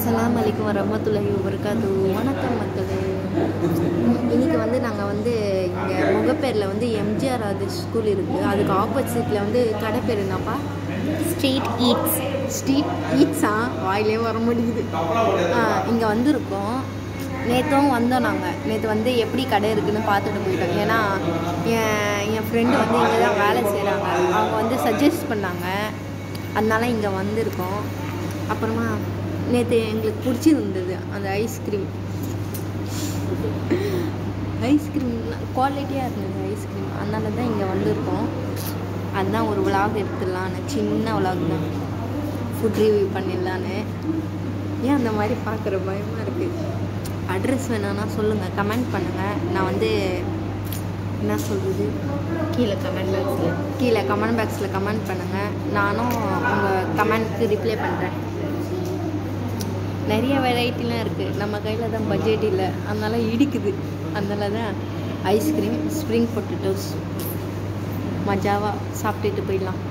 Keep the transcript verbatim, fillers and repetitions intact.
அஸ்ஸலாமு அலைக்கும் வரஹ்மத்துல்லாஹி வபரகாத்துஹு. வணக்கம் மக்களே. இன்றைக்கி வந்து நாங்கள் வந்து இங்கே முகப்பேரில் வந்து எம்ஜிஆர் ஆதர்ஷ் ஸ்கூல் இருக்குது. அதுக்கு ஆப்போசிட்டில் வந்து கடை பேர் என்னப்பா? Street eats. ஸ்ட்ரீட் ஈட்ஸா? வாயிலே வர முடியுது. இங்கே வந்திருக்கோம். நேற்றும் வந்தோம். நாங்கள் நேற்று வந்து எப்படி கடை இருக்குதுன்னு பார்த்துட்டு போயிட்டோம். ஏன்னா என் என் ஃப்ரெண்டு வந்து இங்கே தான் வேலை செய்கிறாங்க. அவங்க வந்து சஜஸ்ட் பண்ணாங்க, அதனால இங்கே வந்திருக்கோம். அப்புறமா நேற்று எங்களுக்கு பிடிச்சிருந்தது அந்த ஐஸ்கிரீம். ஐஸ்கிரீம் குவாலிட்டியாக இருந்தது ஐஸ்கிரீம், அதனால தான் இங்கே வந்திருக்கோம். அதுதான் ஒரு விலாக் எடுத்துடலான்னு, சின்ன விலாக் தான், ஃபுட் ரிவ்யூ பண்ணிடலான்னு. ஏன் அந்த மாதிரி பார்க்குற பயமாக இருக்குது? அட்ரஸ் வேணும்னா சொல்லுங்கள், கமெண்ட் பண்ணுங்கள். நான் வந்து என்ன சொல்கிறது, கீழே கமெண்ட் பாக்ஸில் கீழே கமெண்ட் பாக்ஸில் கமெண்ட் பண்ணுங்கள். நானும் உங்கள் கமெண்ட்க்கு ரிப்ளை பண்ணுறேன். நிறைய வெரைட்டிலாம் இருக்குது. நம்ம கையில் தான் பட்ஜெட் இல்லை, அதனால் இடிக்குது. அதனால தான் ஐஸ்கிரீம், ஸ்ப்ரிங் பொட்டேட்டோஸ் மஜாவாக சாப்பிட்டுட்டு போயிடலாம்.